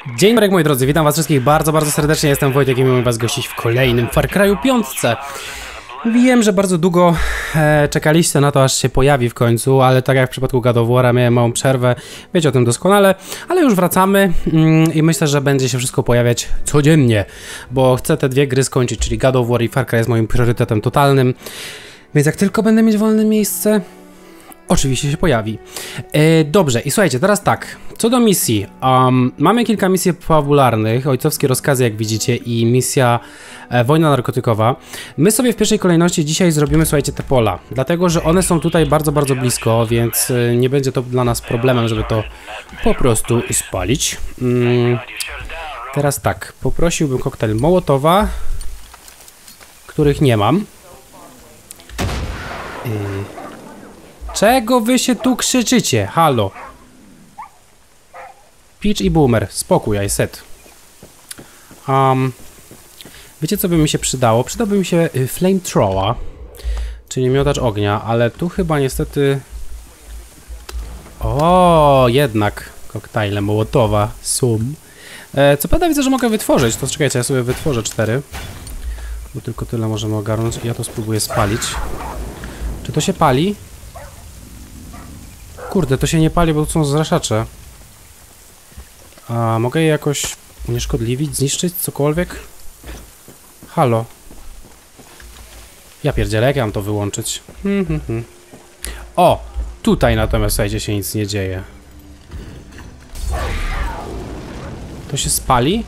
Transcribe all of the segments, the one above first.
Dzień dobry moi drodzy, witam was wszystkich bardzo serdecznie, jestem Wojtek i miło was gościć w kolejnym Far Cry'u 5. Wiem, że bardzo długo czekaliście na to, aż się pojawi w końcu, ale tak jak w przypadku God of War'a miałem małą przerwę, wiecie o tym doskonale, ale już wracamy i myślę, że będzie się wszystko pojawiać codziennie, bo chcę te dwie gry skończyć, czyli God of War i Far Cry jest moim priorytetem totalnym, więc jak tylko będę mieć wolne miejsce, oczywiście się pojawi. Dobrze, i słuchajcie, teraz tak, co do misji. Mamy kilka misji fabularnych, ojcowskie rozkazy jak widzicie i misja wojna narkotykowa. My sobie w pierwszej kolejności dzisiaj zrobimy, słuchajcie, te pola, dlatego, że one są tutaj bardzo blisko, więc nie będzie to dla nas problemem, żeby to po prostu spalić. Teraz tak, poprosiłbym koktajl Mołotowa, których nie mam. Czego wy się tu krzyczycie? Halo. Peach i Boomer. Spokój, I said. Wiecie co by mi się przydało? Przydałby mi się flamethrower, czyli miotacz ognia, ale tu chyba niestety... O, jednak koktajle Mołotowa są. Co prawda widzę, że mogę wytworzyć, to czekajcie, ja sobie wytworzę 4. Bo tylko tyle możemy ogarnąć i ja to spróbuję spalić. Czy to się pali? Kurde, to się nie pali, bo to są zraszacze. A mogę je jakoś unieszkodliwić, zniszczyć, cokolwiek? Halo. Ja pierdzielę, jak ja mam to wyłączyć? O! Tutaj natomiast, słuchajcie, się nic nie dzieje. To się spali?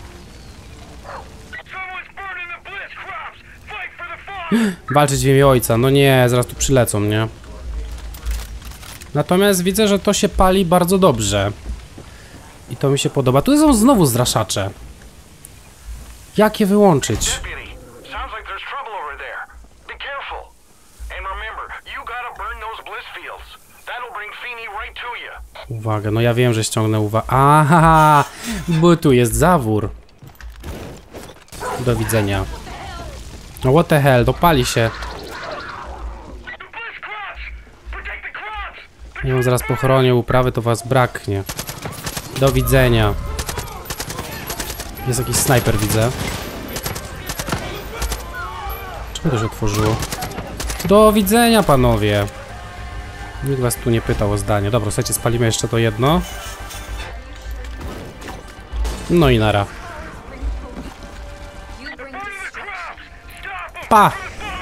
Walczyć w imię ojca. No nie, zaraz tu przylecą, nie? Natomiast widzę, że to się pali bardzo dobrze. I to mi się podoba. Tu są znowu zraszacze. Jak je wyłączyć? Uwaga, no ja wiem, że ściągnę uwagę. Aha, bo tu jest zawór. Do widzenia. No what the hell, dopali się. Nie wiem, zaraz pochronię uprawy, to was braknie. Do widzenia. Jest jakiś snajper, widzę. Czemu to się otworzyło? Do widzenia, panowie. Nikt was tu nie pytał o zdanie. Dobra, słuchajcie, spalimy jeszcze to jedno. No i nara. Pa!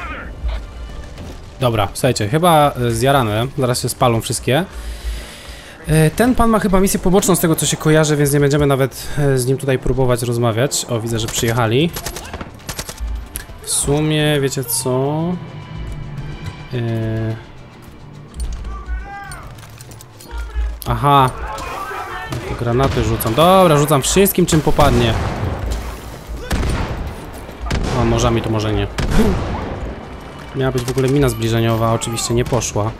Dobra, słuchajcie, chyba zjarane. Zaraz się spalą wszystkie. Ten pan ma chyba misję poboczną z tego, co się kojarzy, więc nie będziemy nawet z nim tutaj próbować rozmawiać. O, widzę, że przyjechali. W sumie, wiecie co? Aha. Granaty rzucam. Dobra, rzucam wszystkim, czym popadnie. O, nożami to może nie. Miała być w ogóle mina zbliżeniowa, oczywiście nie poszła.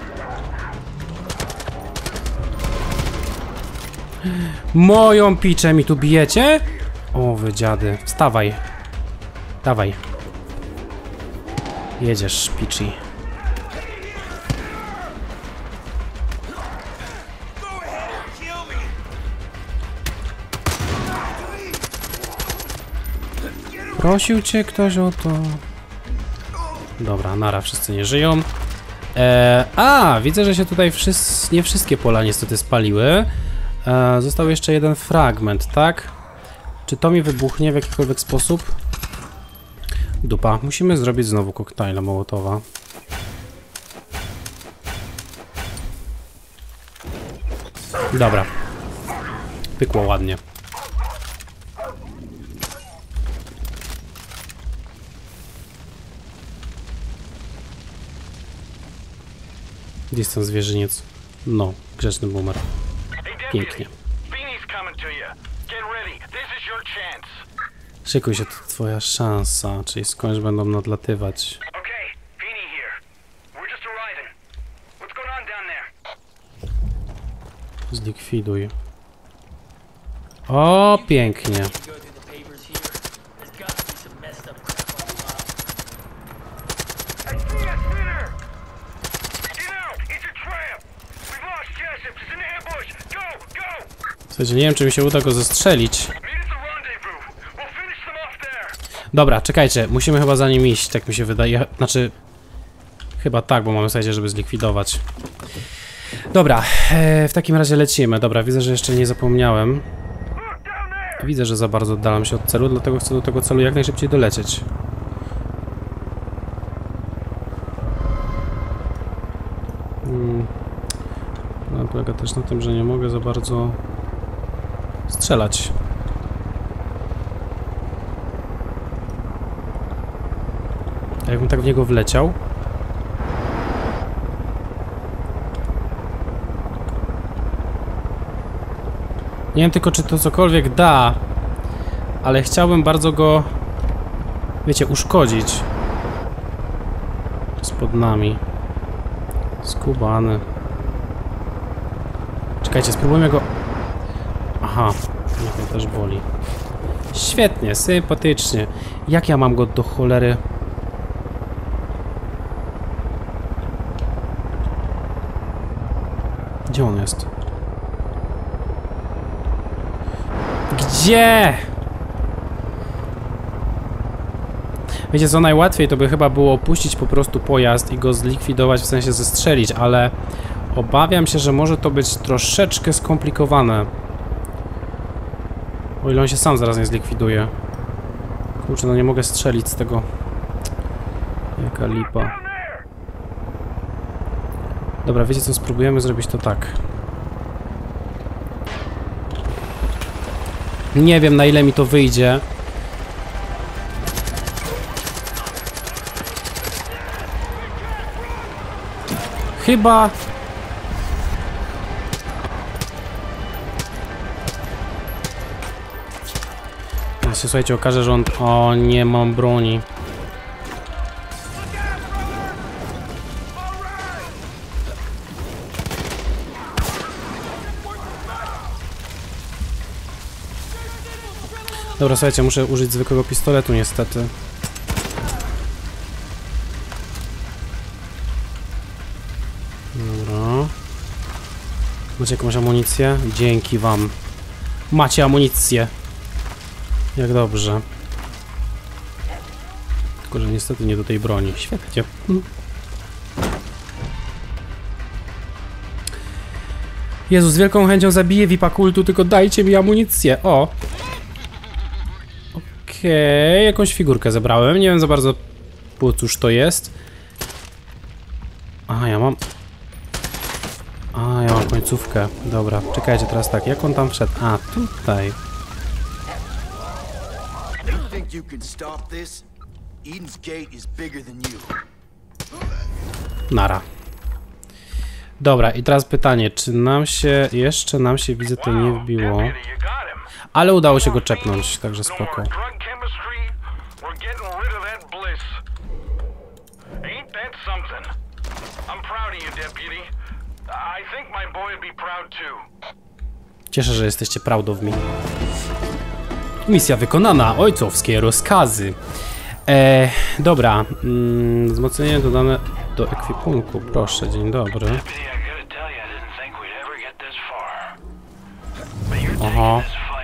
Moją piczę mi tu bijecie? O, wy dziady. Wstawaj. Dawaj. Jedziesz, piczy. Prosił cię ktoś o to. Dobra, nara, wszyscy nie żyją. Widzę, że się tutaj nie wszystkie pola niestety spaliły. Został jeszcze jeden fragment, tak? Czy to mi wybuchnie w jakikolwiek sposób? Dupa. Musimy zrobić znowu koktajla Mołotowa. Dobra. Pykło ładnie. Gdzieś ten zwierzyniec? No, grzeczny Boomer. Pięknie. Szykuj się, to twoja szansa, czyli skądś będą nadlatywać. Zlikwiduj. O, pięknie. Słuchajcie, nie wiem, czy mi się uda go zestrzelić. Dobra, czekajcie, musimy chyba za nim iść, tak mi się wydaje. Znaczy, chyba tak, bo mamy słuchajcie, żeby zlikwidować. Dobra, w takim razie lecimy. Dobra, widzę, że jeszcze nie zapomniałem. Widzę, że za bardzo oddalam się od celu, dlatego chcę do tego celu jak najszybciej dolecieć. No, polega też na tym, że nie mogę za bardzo strzelać. A jakbym tak w niego wleciał? Nie wiem tylko, czy to cokolwiek da, ale chciałbym bardzo go, wiecie, uszkodzić. Spod nami. Skubany. Czekajcie, spróbujmy go... Aha, mnie też boli. Świetnie, sympatycznie. Jak ja mam go do cholery... Gdzie on jest? Gdzie? Wiecie co, najłatwiej to by chyba było opuścić po prostu pojazd i go zlikwidować, w sensie zestrzelić, ale obawiam się, że może to być troszeczkę skomplikowane. O ile on się sam zaraz nie zlikwiduje. Kurczę, no nie mogę strzelić z tego. Jaka lipa. Dobra, wiecie co, spróbujemy zrobić to tak. Nie wiem, na ile mi to wyjdzie. Chyba... Teraz się, słuchajcie, okaże, że on... O, nie mam broni. Dobra, słuchajcie, muszę użyć zwykłego pistoletu niestety. Dobra. Macie jakąś amunicję? Dzięki wam. Macie amunicję. Jak dobrze. Tylko, że niestety nie do tej broni. Świetnie. Jezu, z wielką chęcią zabiję VIP-a kultu, tylko dajcie mi amunicję. O! Okej, jakąś figurkę zebrałem. Nie wiem za bardzo, po cóż to jest. A, ja mam końcówkę. Dobra, czekajcie teraz tak. Jak on tam wszedł? A, tutaj. Nara. Dobra, i teraz pytanie, czy nam się, jeszcze nam się, widzę, to nie wbiło. Ale udało się go czepnąć, także spoko. Cieszę, że jesteście proud of me. Misja wykonana, ojcowskie rozkazy. Dobra, wzmocnienie dodane do ekwipunku, proszę, dzień dobry. Oho.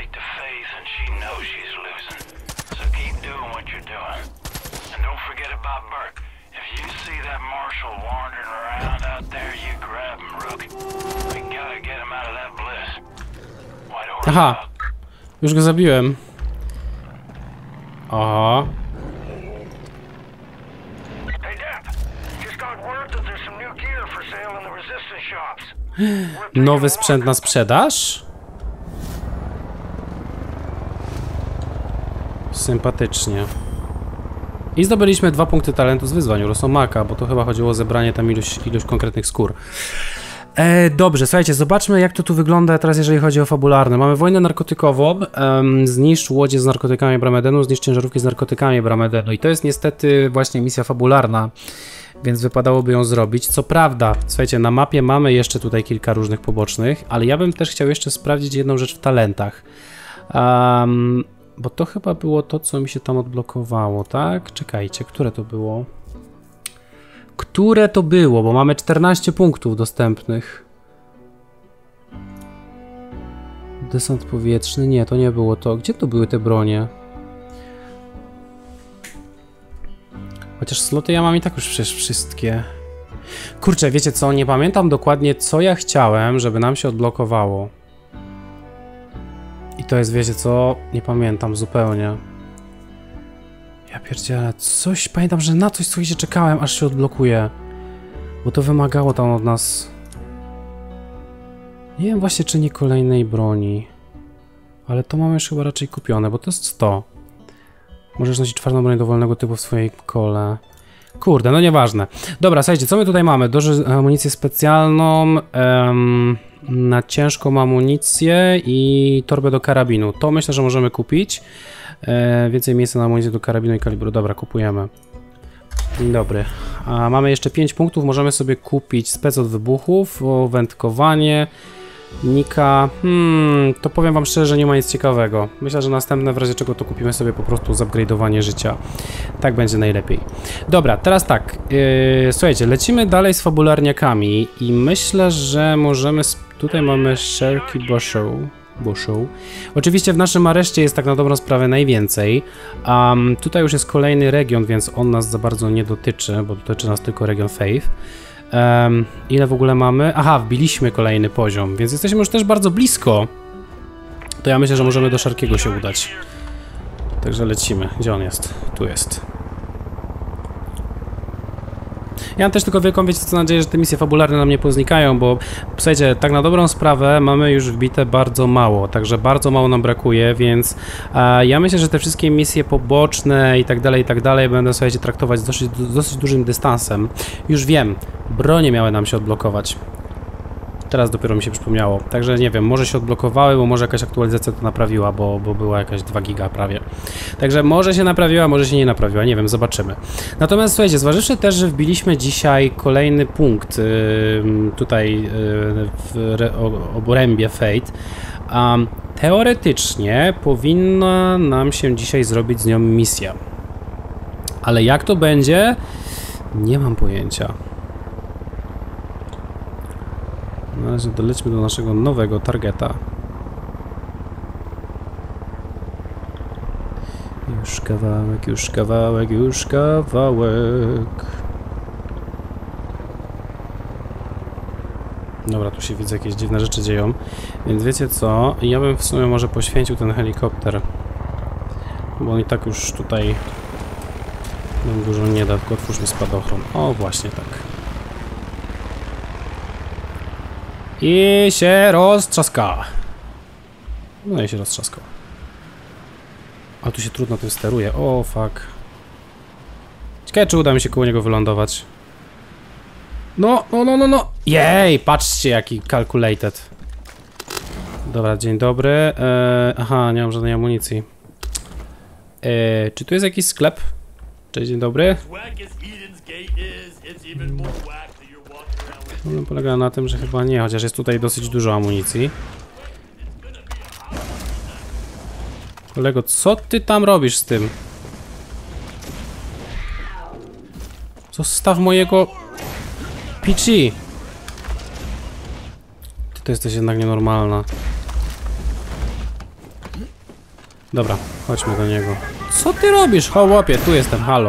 Aha, już go zabiłem. Oho. Nowy sprzęt na sprzedaż? Sympatycznie. I zdobyliśmy 2 punkty talentu z wyzwań u Rosomaka, bo to chyba chodziło o zebranie tam ilość konkretnych skór. Dobrze, słuchajcie, zobaczmy jak to tu wygląda teraz, jeżeli chodzi o fabularne. Mamy wojnę narkotykową, zniszcz łodzie z narkotykami Bramedenu, zniszcz ciężarówki z narkotykami Bramedenu. I to jest niestety właśnie misja fabularna, więc wypadałoby ją zrobić. Co prawda, słuchajcie, na mapie mamy jeszcze tutaj kilka różnych pobocznych, ale ja bym też chciał jeszcze sprawdzić jedną rzecz w talentach. Bo to chyba było to, co mi się tam odblokowało, tak? Czekajcie, które to było? Które to było? Bo mamy 14 punktów dostępnych. Desant powietrzny? Nie, to nie było to. Gdzie to były te bronie? Chociaż sloty ja mam i tak już przecież wszystkie. Kurczę, wiecie co? Nie pamiętam dokładnie, co ja chciałem, żeby nam się odblokowało. I to jest, wiecie co? Nie pamiętam zupełnie. Ja pierdzielę, coś... Pamiętam, że na coś, słuchajcie, czekałem, aż się odblokuje. Bo to wymagało tam od nas... Nie wiem właśnie, czy nie kolejnej broni. Ale to mamy już chyba raczej kupione, bo to jest to. Możesz nosić czwartą broń dowolnego typu w swojej kole. Kurde, no nieważne. Dobra, słuchajcie, co my tutaj mamy? Dużą amunicję specjalną, na ciężką amunicję i torbę do karabinu. To myślę, że możemy kupić. Więcej miejsca na amunicję do karabinu i kalibru. Dobra, kupujemy. Dzień dobry. A mamy jeszcze 5 punktów. Możemy sobie kupić spec od wybuchów, wędkowanie, Nika. To powiem wam szczerze, że nie ma nic ciekawego. Myślę, że następne w razie czego to kupimy sobie po prostu zupgrade'owanie życia. Tak będzie najlepiej. Dobra, teraz tak. Słuchajcie, lecimy dalej z fabularniakami i myślę, że możemy... Tutaj mamy Sherky Bushow. Oczywiście w naszym areszcie jest tak na dobrą sprawę najwięcej. Tutaj już jest kolejny region, więc on nas za bardzo nie dotyczy, bo dotyczy nas tylko region Faith. Ile w ogóle mamy? Aha, wbiliśmy kolejny poziom, więc jesteśmy już też bardzo blisko. To ja myślę, że możemy do Sharkiego się udać. Także lecimy. Gdzie on jest? Tu jest. Ja mam też tylko wielką, wiecie co, nadzieję, że te misje fabularne nam nie poznikają, bo słuchajcie, tak na dobrą sprawę mamy już wbite bardzo mało, także bardzo mało nam brakuje, więc ja myślę, że te wszystkie misje poboczne i tak dalej będę, słuchajcie, traktować z dosyć dużym dystansem. Już wiem, bronie miały nam się odblokować. Teraz dopiero mi się przypomniało, także nie wiem, może się odblokowały, bo może jakaś aktualizacja to naprawiła, bo była jakaś 2 giga prawie. Także może się naprawiła, może się nie naprawiła, nie wiem, zobaczymy. Natomiast słuchajcie, zważywszy też, że wbiliśmy dzisiaj kolejny punkt tutaj w obrębie Fate, teoretycznie powinna nam się dzisiaj zrobić z nią misja. Ale jak to będzie? Nie mam pojęcia. Na razie dolećmy do naszego nowego targeta. Już kawałek, już kawałek, już kawałek. Dobra, tu się widzę, jakieś dziwne rzeczy dzieją. Więc wiecie co? Ja bym w sumie może poświęcił ten helikopter. Bo on i tak już tutaj nam dużo nie da, tylko otwórzmy spadochron. O, właśnie tak. I się roztrzaska. No i się roztrzaskał. A tu się trudno tym steruje. O, fuck. Ciekawe, czy uda mi się koło niego wylądować. No. Jej, patrzcie, jaki calculated. Dobra, dzień dobry. Aha, nie mam żadnej amunicji. Czy tu jest jakiś sklep? Cześć, dzień dobry. Problem polega na tym, że chyba nie, chociaż jest tutaj dosyć dużo amunicji. Kolego, co ty tam robisz z tym? Zostaw mojego... Pichi! Ty to jesteś jednak nienormalna. Dobra, chodźmy do niego. Co ty robisz, chłopie? Tu jestem, halo.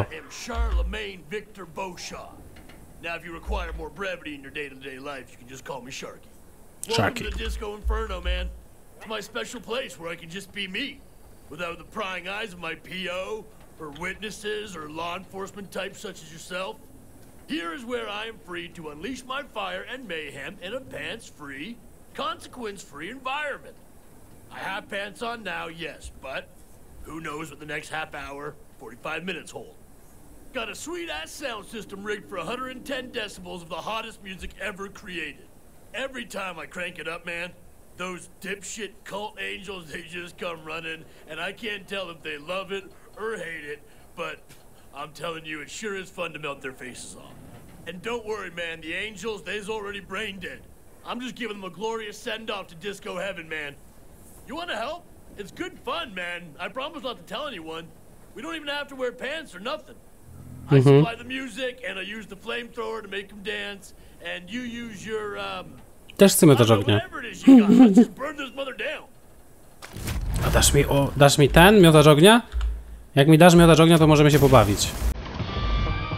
Now, if you require more brevity in your day-to-day life, you can just call me Sharky. Sharky. Welcome to the Disco Inferno, man. It's my special place where I can just be me, without the prying eyes of my PO, or witnesses, or law enforcement types such as yourself. Here is where I am free to unleash my fire and mayhem in a pants-free, consequence-free environment. I have pants on now, yes, but who knows what the next half hour, 45 minutes hold. Got a sweet-ass sound system rigged for 110 decibels of the hottest music ever created. Every time I crank it up, man, those dipshit cult angels, they just come running, and I can't tell if they love it or hate it, but I'm telling you, it sure is fun to melt their faces off. And don't worry, man, the angels, they's already brain dead. I'm just giving them a glorious send-off to disco heaven, man. You wanna help? It's good fun, man. I promise not to tell anyone. We don't even have to wear pants or nothing. I supply the music, and I use the flamethrower to make them dance, and you use your, Też chcę miotacz ognia. whatever it is you got. Let's just burn this mother down. A dasz mi ten miotacz ognia? Jak mi dasz miotacz ognia, to możemy się pobawić.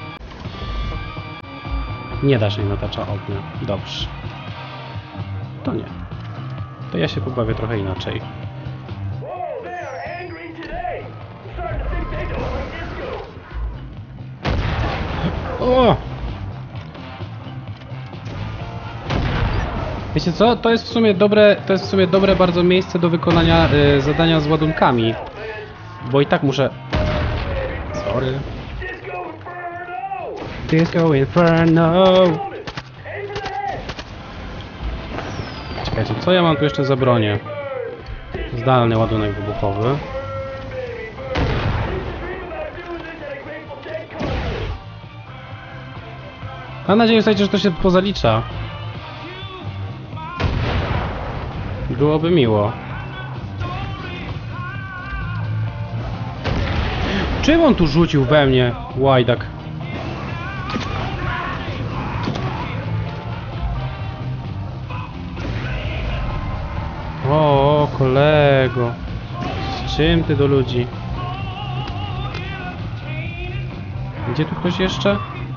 Nie dasz jej miotacza ognia. Dobrze. To nie. To ja się pobawię trochę inaczej. O! Wiecie co? To jest w sumie dobre bardzo miejsce do wykonania zadania z ładunkami. Bo i tak muszę... Sorry. Disco Inferno! Czekajcie, co ja mam tu jeszcze za bronię? Zdalny ładunek wybuchowy. Mam nadzieję, że to się pozalicza. Byłoby miło. Czym on tu rzucił we mnie, łajdak? O, kolego. Z czym ty do ludzi? Gdzie tu ktoś jeszcze?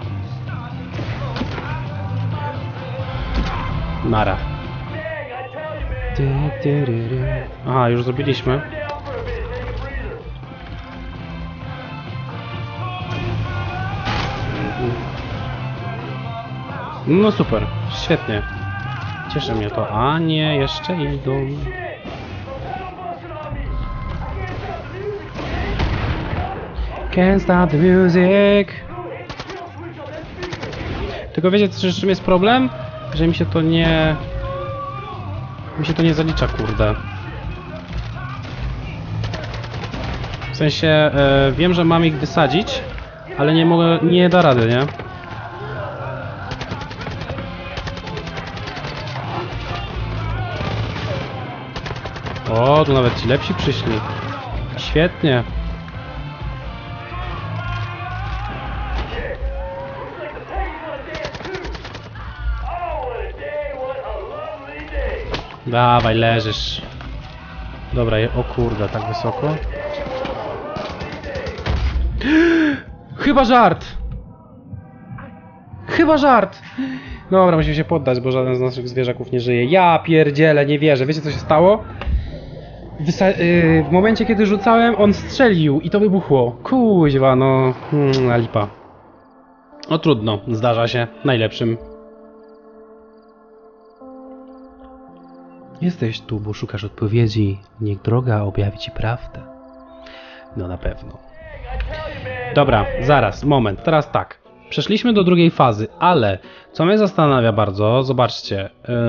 Nara. Aha, już zrobiliśmy. No super, świetnie. Cieszy mnie to. A nie, jeszcze idą. Can't stop the music. Tylko wiecie, z czym jest problem? Że mi się to nie zalicza, kurde. W sensie, wiem, że mam ich wysadzić, ale nie mogę, nie da rady, nie? O, tu nawet ci lepsi przyszli. Świetnie. Dawaj, leżysz. Dobra, o kurde, tak wysoko. Chyba żart! Chyba żart! Dobra, musimy się poddać, bo żaden z naszych zwierzaków nie żyje. Ja pierdzielę, nie wierzę. Wiecie, co się stało? W momencie, kiedy rzucałem, on strzelił i to wybuchło. Kuźwa, no... lipa. No trudno, zdarza się. Najlepszym. Jesteś tu, bo szukasz odpowiedzi. Niech droga objawi ci prawdę. No na pewno. Dobra, zaraz, moment. Teraz tak. Przeszliśmy do drugiej fazy, ale co mnie zastanawia bardzo, zobaczcie.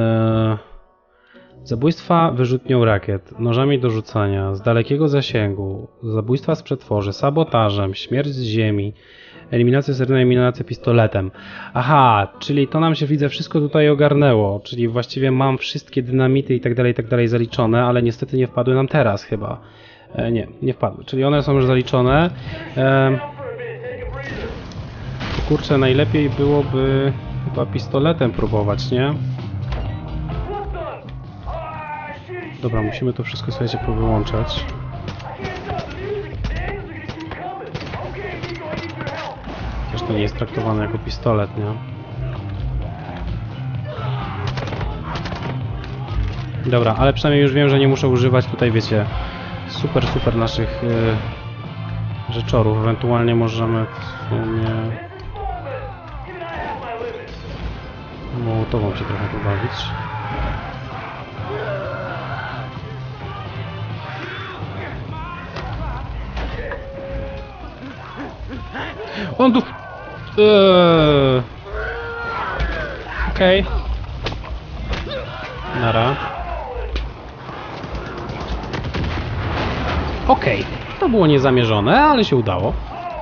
Zabójstwa wyrzutnią rakiet, nożami do rzucania, z dalekiego zasięgu, zabójstwa z przetworzy, sabotażem, śmierć z ziemi, eliminacja seryjna, eliminacja pistoletem. Aha, czyli to nam się, widzę, wszystko tutaj ogarnęło, czyli właściwie mam wszystkie dynamity i tak dalej zaliczone, ale niestety nie wpadły nam teraz chyba. Nie wpadły, czyli one są już zaliczone. Kurczę, najlepiej byłoby chyba pistoletem próbować, nie? Dobra, musimy to wszystko, słuchajcie, powyłączać. Chociaż to nie jest traktowane jako pistolet, nie? Dobra, ale przynajmniej już wiem, że nie muszę używać tutaj, wiecie, super naszych rzeczorów. Ewentualnie możemy w sumie... Mołotową się trochę pobawić. On tu... Okej. Nara. Okej. To było niezamierzone, ale się udało.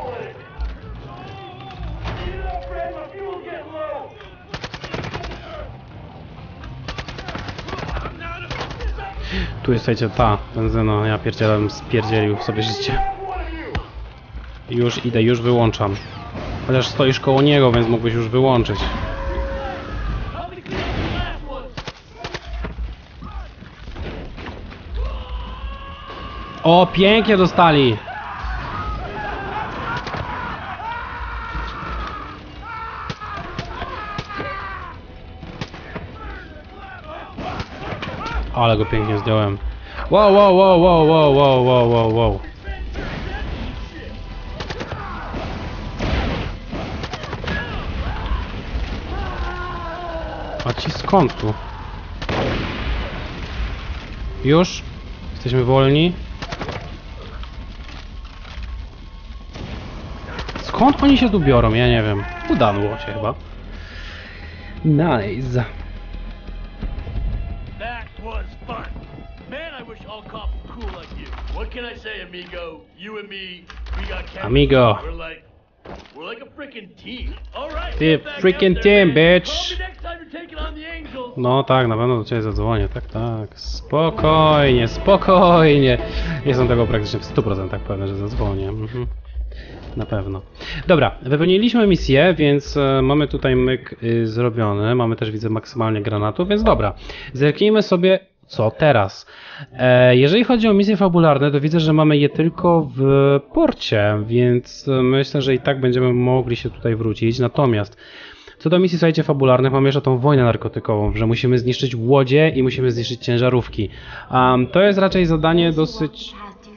Tu jest, słuchajcie, ta benzyna. Ja pierdzielam, spierdzielił sobie życie. Już idę, już wyłączam. Chociaż stoisz koło niego, więc mógłbyś już wyłączyć. O, pięknie dostali! ale go pięknie zdjąłem. Wow, wow, wow, wow, wow, wow, wow, wow, wow. A ci skąd tu? Już? Jesteśmy wolni? Skąd oni się tu biorą? Ja nie wiem. Udało się chyba. Nice. That was fun. Man, I wish all cops were cool like you. What can I say, amigo? You and me, we got chemistry. Amigo. We're like a freaking team. All right. Ty get back freaking out there, team, man. bitch. Call me next time you're taking on the Angels. No tak, na pewno do ciebie zadzwonię. Tak, tak. Spokojnie, spokojnie. Jestem tego praktycznie w 100% pewny, że zadzwonię. Na pewno. Dobra, wypełniliśmy misję, więc mamy tutaj myk zrobiony. Mamy też, widzę, maksymalnie granatów, więc dobra. Zerknijmy sobie, co teraz. Jeżeli chodzi o misje fabularne, to widzę, że mamy je tylko w porcie, więc myślę, że i tak będziemy mogli się tutaj wrócić. Natomiast co do misji, słuchajcie, fabularnych, mamy jeszcze tą wojnę narkotykową, że musimy zniszczyć łodzie i musimy zniszczyć ciężarówki. To jest raczej zadanie dosyć...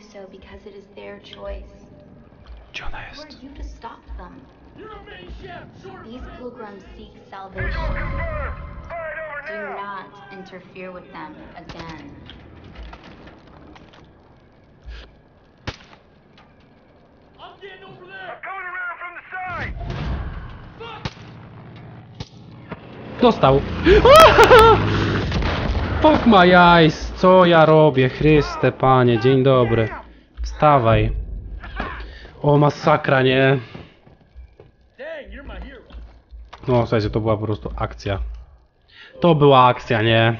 Gdzie ona jest? These pilgrims seek salvation. Do not interfere with them again. I'm getting over there. Coming around from the side! Dostał. Fuck my eyes. Co ja robię? Chryste, panie. Dzień dobry. Wstawaj. O, masakra, nie? Dang, you're my hero. No, słuchajcie, to była po prostu akcja. To była akcja, nie?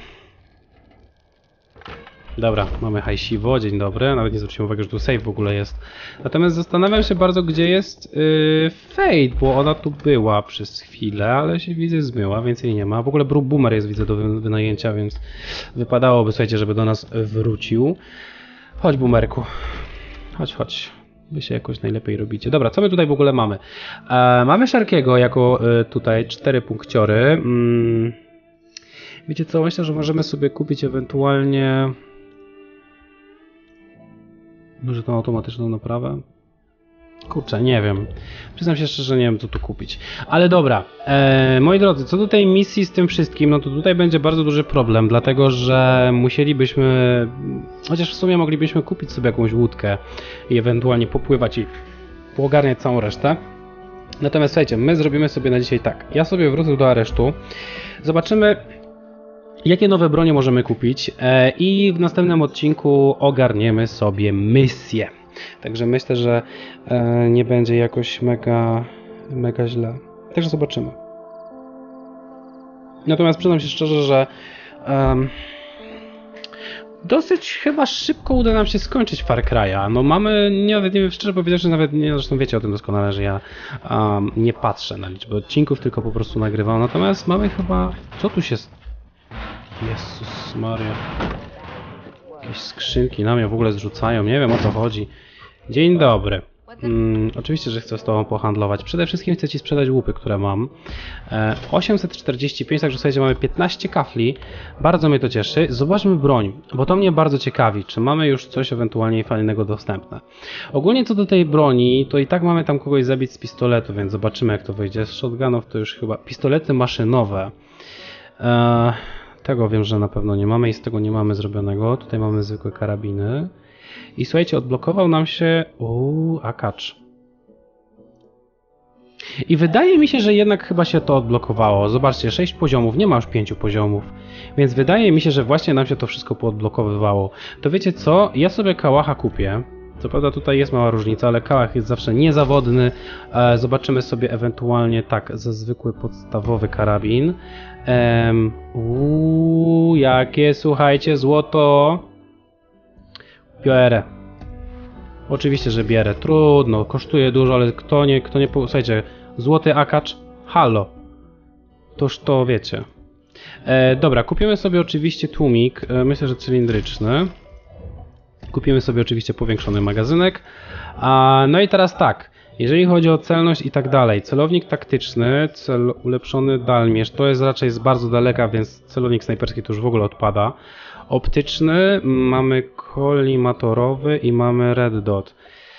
Dobra, mamy hajsiwo, dzień dobry. Nawet nie zwróciłem uwagi, że tu save w ogóle jest. Natomiast zastanawiam się bardzo, gdzie jest Fate, bo ona tu była przez chwilę, ale się widzę zmyła, więc jej nie ma. W ogóle Boomer jest, widzę, do wynajęcia, więc wypadałoby, słuchajcie, żeby do nas wrócił. Chodź, Boomerku. Chodź, chodź. Wy się jakoś najlepiej robicie. Dobra, co my tutaj w ogóle mamy? Mamy Sharkiego jako tutaj 4 punkciory. Wiecie co, myślę, że możemy sobie kupić ewentualnie... Może tą automatyczną naprawę? Kurczę, nie wiem. Przyznam się szczerze, nie wiem, co tu kupić. Ale dobra, moi drodzy, co do tej misji z tym wszystkim, no to tutaj będzie bardzo duży problem, dlatego że musielibyśmy... Chociaż w sumie moglibyśmy kupić sobie jakąś łódkę i ewentualnie popływać i poogarniać całą resztę. Natomiast słuchajcie, my zrobimy sobie na dzisiaj tak. Ja sobie wrócę do aresztu. Zobaczymy, jakie nowe bronie możemy kupić i w następnym odcinku ogarniemy sobie misję. Także myślę, że nie będzie jakoś mega źle. Także zobaczymy. Natomiast przyznam się szczerze, że dosyć chyba szybko uda nam się skończyć Far Cry'a. No mamy, nawet nie wiem, szczerze powiedziawszy, nawet nie, zresztą wiecie o tym doskonale, że ja nie patrzę na liczbę odcinków, tylko po prostu nagrywam. Natomiast mamy chyba... Co tu się... Jezus Maria. Jakieś skrzynki na mnie w ogóle zrzucają, nie wiem, o co chodzi. Dzień dobry. Oczywiście, że chcę z tobą pohandlować. Przede wszystkim chcę ci sprzedać łupy, które mam. 845, także słuchajcie, mamy 15 kafli. Bardzo mnie to cieszy. Zobaczmy broń, bo to mnie bardzo ciekawi, czy mamy już coś ewentualnie fajnego dostępne. Ogólnie co do tej broni, to i tak mamy tam kogoś zabić z pistoletu, więc zobaczymy, jak to wyjdzie. Z shotgunów to już chyba pistolety maszynowe. Tego wiem, że na pewno nie mamy i z tego nie mamy zrobionego. Tutaj mamy zwykłe karabiny. I słuchajcie, odblokował nam się... akacz. I wydaje mi się, że jednak chyba się to odblokowało. Zobaczcie, 6 poziomów, nie ma już 5 poziomów. Więc wydaje mi się, że właśnie nam się to wszystko poodblokowywało. To wiecie co? Ja sobie kałacha kupię. Co prawda tutaj jest mała różnica, ale kałach jest zawsze niezawodny. Zobaczymy sobie ewentualnie tak, za zwykły podstawowy karabin. Jakie, słuchajcie, złoto. Bierę. Oczywiście, że bierę. Trudno, kosztuje dużo, ale kto nie słuchajcie, złoty akacz, halo. Toż to wiecie. Dobra, kupimy sobie oczywiście tłumik, myślę, że cylindryczny. Kupimy sobie oczywiście powiększony magazynek. No i teraz tak, jeżeli chodzi o celność i tak dalej, celownik taktyczny, ulepszony dalmierz, to jest raczej z bardzo daleka, więc celownik snajperski to już w ogóle odpada. optyczny, mamy kolimatorowy i mamy red dot.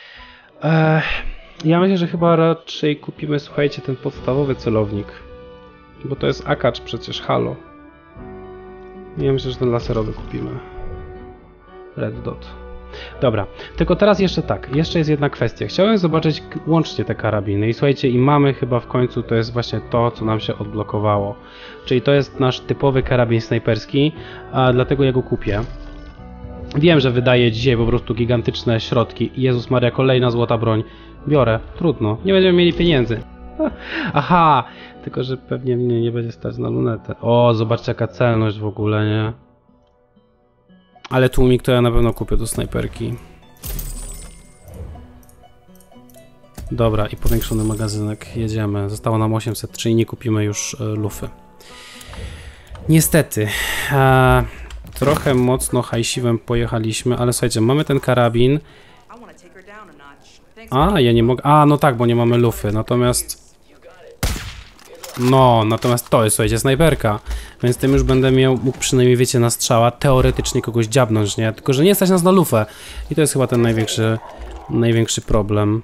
Ja myślę, że chyba raczej kupimy, słuchajcie, ten podstawowy celownik. Bo to jest akacz przecież, halo. Ja myślę, że ten laserowy kupimy. Red dot. Dobra, tylko teraz jeszcze tak, jeszcze jest jedna kwestia. Chciałem zobaczyć łącznie te karabiny i słuchajcie, i mamy chyba w końcu, to jest właśnie to, co nam się odblokowało. Czyli to jest nasz typowy karabin snajperski, a dlatego ja go kupię. Wiem, że wydaje dzisiaj po prostu gigantyczne środki. Jezus Maria, kolejna złota broń. Biorę, trudno, nie będziemy mieli pieniędzy. Aha, tylko że pewnie mnie nie będzie stać na lunetę. O, zobaczcie jaka celność w ogóle, nie? Ale tłumik to ja na pewno kupię do snajperki. Dobra, i powiększony magazynek. Jedziemy. Zostało nam 800, czyli nie kupimy już lufy. Niestety. Trochę mocno hajsiwem pojechaliśmy, ale słuchajcie, mamy ten karabin. A, ja nie mogę... A, no tak, bo nie mamy lufy. Natomiast to jest, słuchajcie, snajperka. Więc tym już będę mógł przynajmniej, wiecie, na strzała teoretycznie kogoś dziabnąć, nie? Tylko że nie stać nas na lufę. I to jest chyba ten największy problem.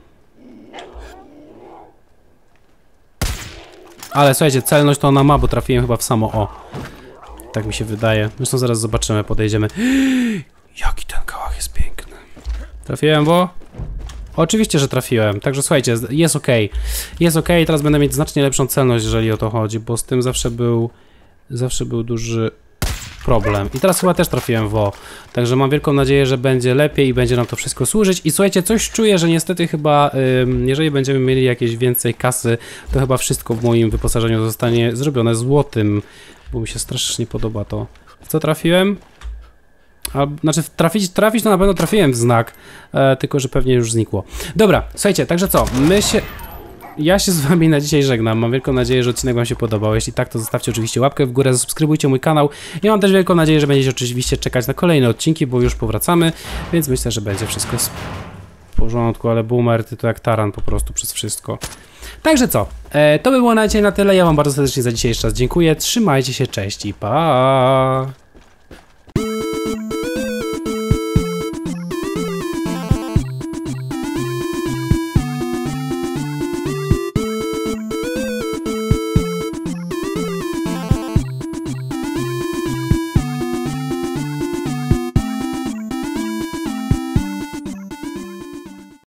Ale słuchajcie, celność to ona ma, bo trafiłem chyba w samo O. Tak mi się wydaje. Zresztą zaraz zobaczymy, podejdziemy. Jaki ten kałach jest piękny. Trafiłem, bo... Oczywiście, że trafiłem, także słuchajcie, jest ok. Jest ok, teraz będę mieć znacznie lepszą celność, jeżeli o to chodzi, bo z tym zawsze był duży problem. I teraz chyba też trafiłem w O. Także mam wielką nadzieję, że będzie lepiej i będzie nam to wszystko służyć. I słuchajcie, coś czuję, że niestety chyba, jeżeli będziemy mieli jakieś więcej kasy, to chyba wszystko w moim wyposażeniu zostanie zrobione złotym, bo mi się strasznie podoba to. W co trafiłem? Znaczy trafić to na pewno trafiłem w znak, tylko że pewnie już znikło. Dobra, słuchajcie, także co, ja się z wami na dzisiaj żegnam, mam wielką nadzieję, że odcinek wam się podobał. Jeśli tak, to zostawcie oczywiście łapkę w górę, zasubskrybujcie mój kanał. Ja mam też wielką nadzieję, że będziecie oczywiście czekać na kolejne odcinki, bo już powracamy, więc myślę, że będzie wszystko w porządku, ale boomer, ty to jak taran po prostu przez wszystko. Także co, to by było na dzisiaj na tyle, ja wam bardzo serdecznie za dzisiaj jeszcze raz dziękuję, trzymajcie się, cześć i pa!